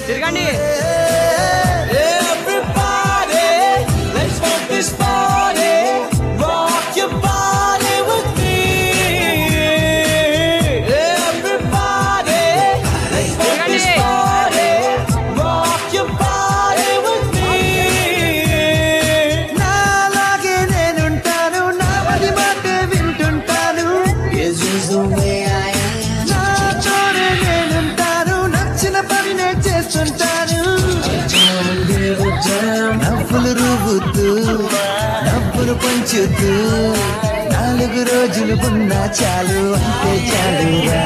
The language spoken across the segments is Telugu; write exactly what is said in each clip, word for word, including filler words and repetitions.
తిరగండి. నవ్వులు రువ్వుతూ నవ్వులు పంచుతూ నాలుగు రోజులు ఉన్నా చాలు అంతే చాలురా.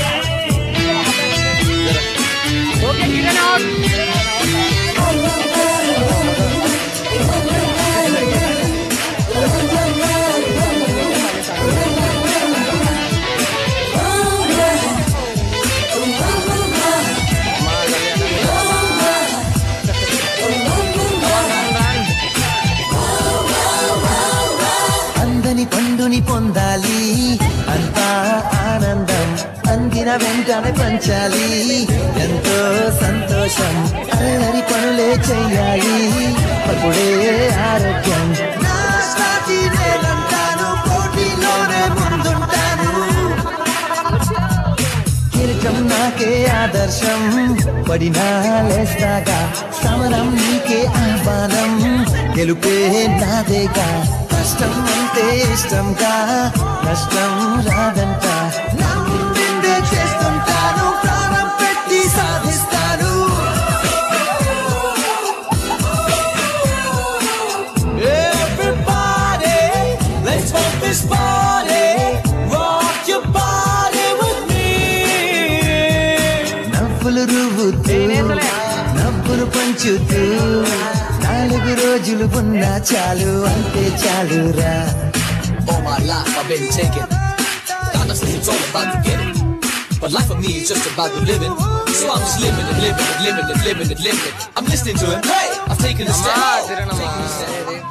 పండుని పొందాలి అంతా ఆనందం అందిన వెంటనే పంచాలి ఎంతో సంతోషం అల్లరి పనులే చెయ్యాలి అప్పుడే ఆరోగ్యం. పోటీలోనే ముందుంటాను కిరీటం నాకే ఆదర్శం పడినా లేస్తాగా సమరం నీకే ఆహ్వానం గెలుపే నాదేగా. కష్టం అంటే ఇష్టంగా నష్టం రాదంట నన్ను చేస్తుంటాను ప్రాణం పెట్టి సాధిస్తాను. Everybody, let's rock this party, rock your body with me. నవ్వులు రువ్వుతూ నవ్వులు పంచుతూ నాలుగు రోజులు ఉన్నా చాలు అంతే చాలురా. All my life I've been taking. God knows it's all about to get it. But life for me is just about the living. So I'm just living and living and living and living and living. I'm listening to him. Hey, I've taken a step. Taking a step.